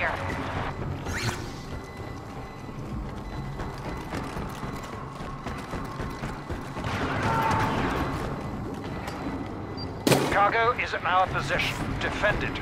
here. Cargo is in our possession. Defend it.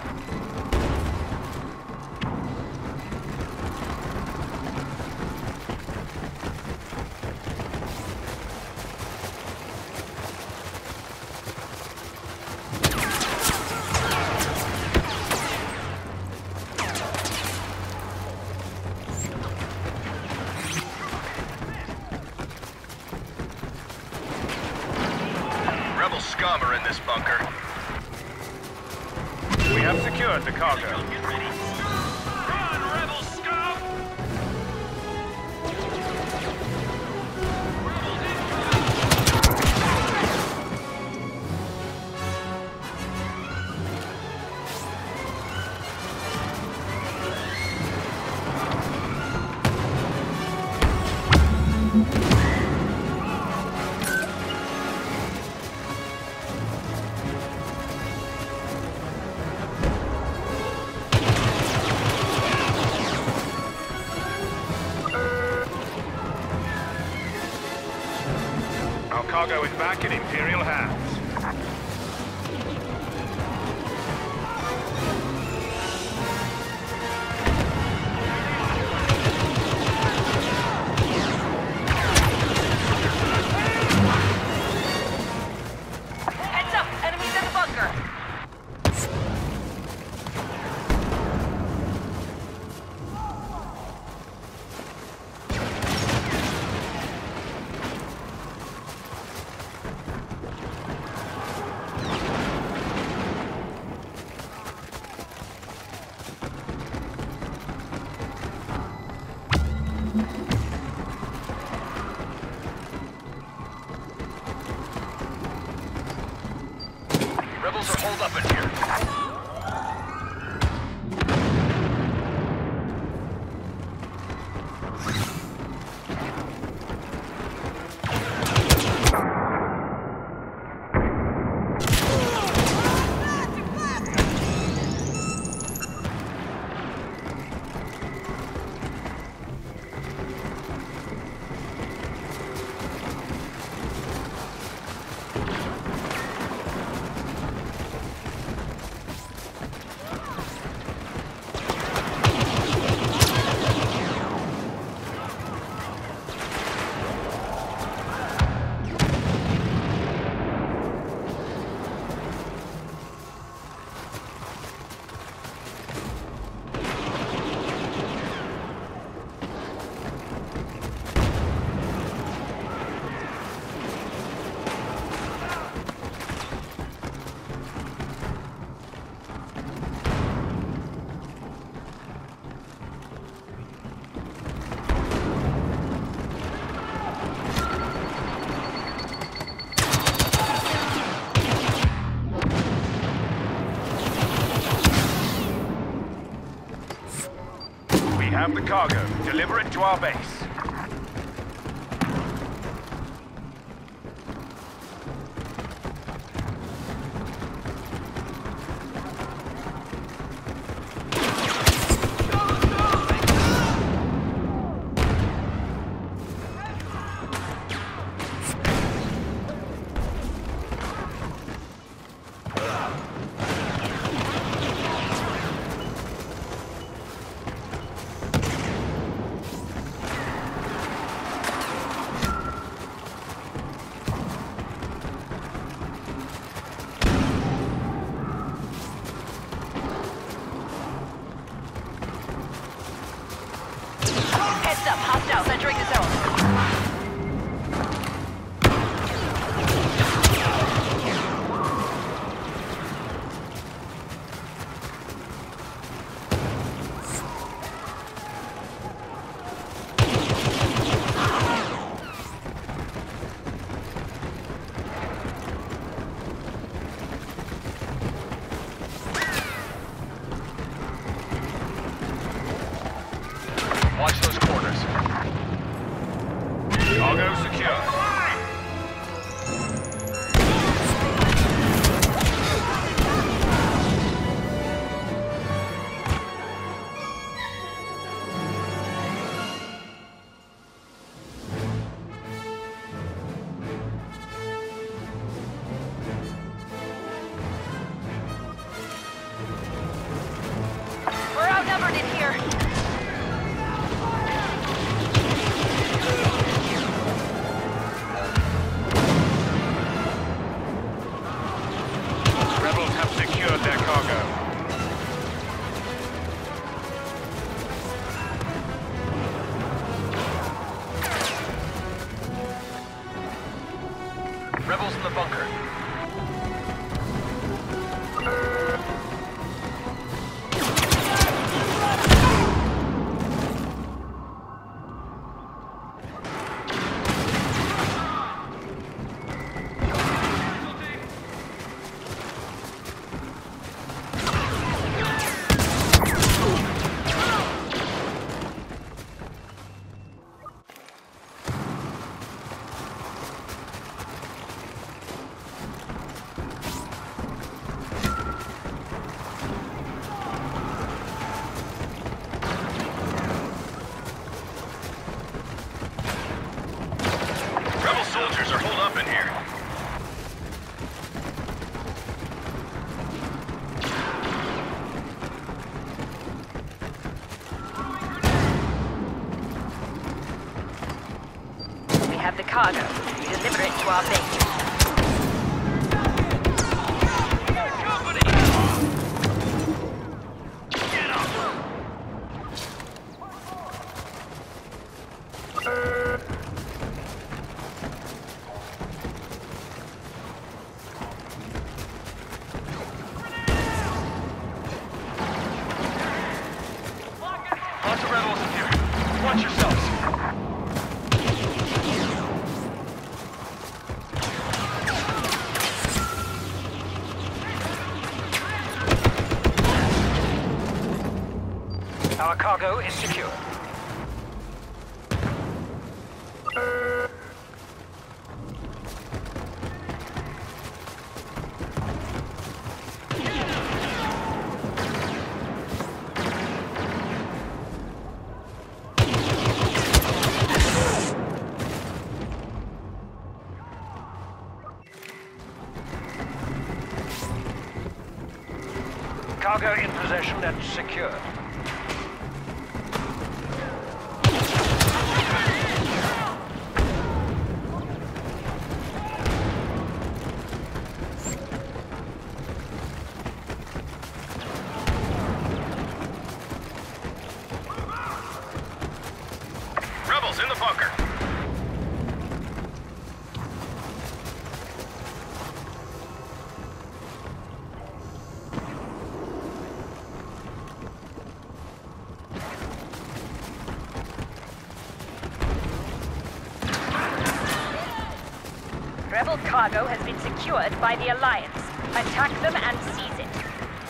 Rebel scum are in this bunker. We have secured the cargo. Run, rebel scum! Our cargo is back in Imperial hands. Heads up! Enemies in the bunker! Rebels are holed up in here. We have the cargo. Deliver it to our base. Heads up! Hostiles entering the zone. Watch those corners. Cargo secure. have the cargo. You deliver it to our base. Lots of rebels in here. Watch yourselves. Our cargo is secure. Cargo in possession and secure. Rebels in the bunker. Rebel cargo has been secured by the Alliance. Attack them and seize it.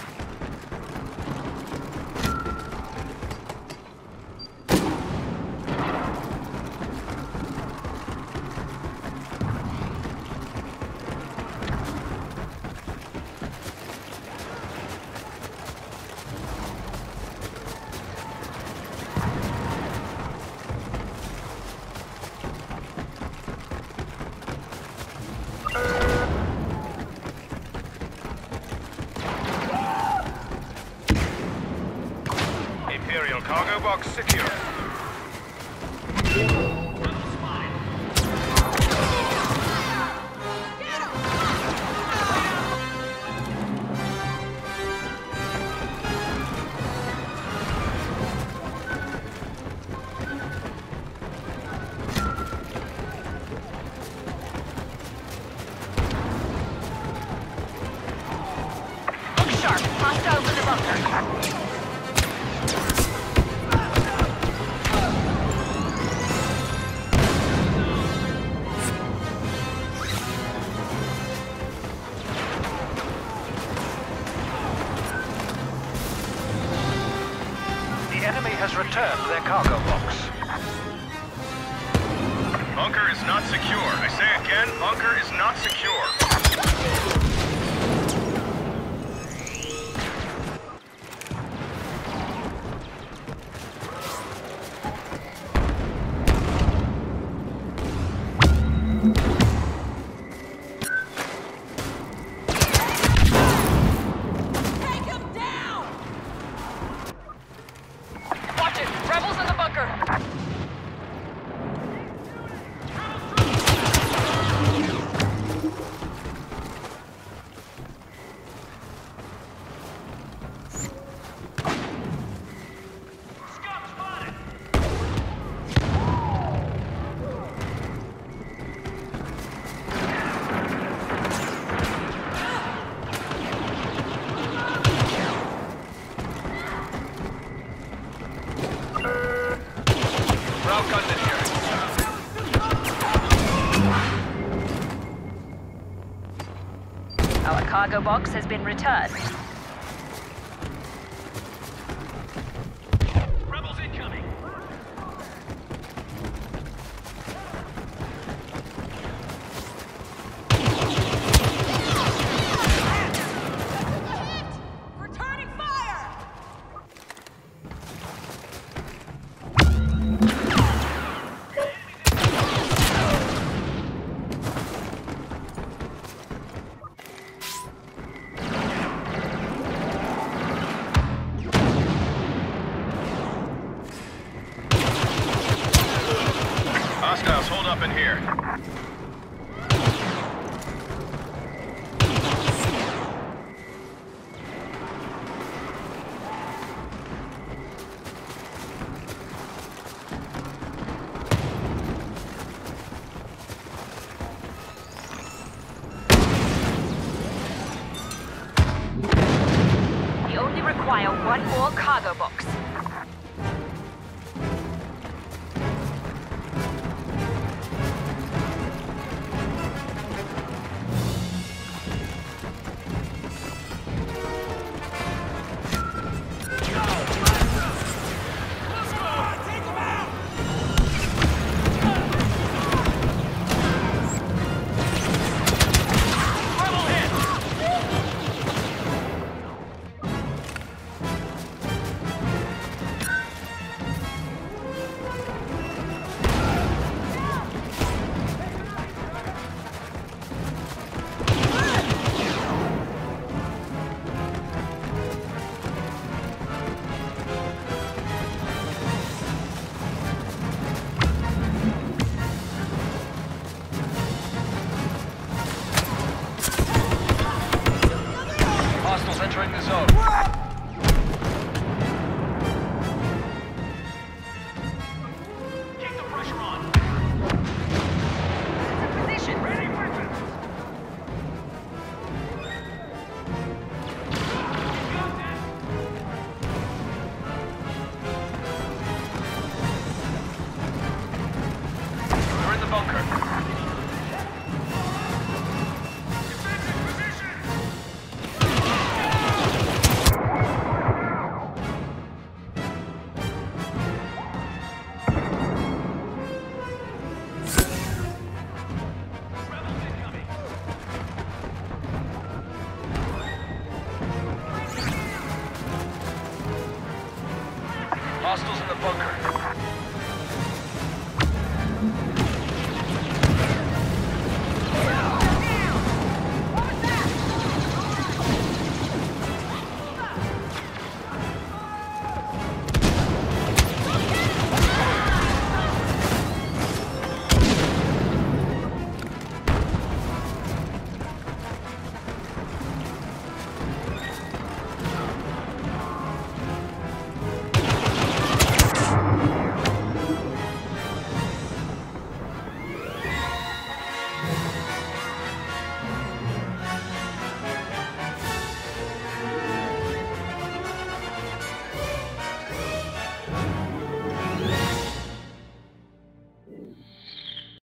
Imperial cargo box secure. Look sharp. Hostiles in the bunker. The enemy has returned their cargo box. Bunker is not secure. I say again, bunker is not secure. Watch it! Rebels in the bunker! Ground guns in here. Our cargo box has been returned. Rebels incoming. Returning fire! up in here. We only require one more cargo box. Hostiles entering the zone. Keep the pressure on. Position. Ready weapons. We're in the bunker. Hostiles in the bunker.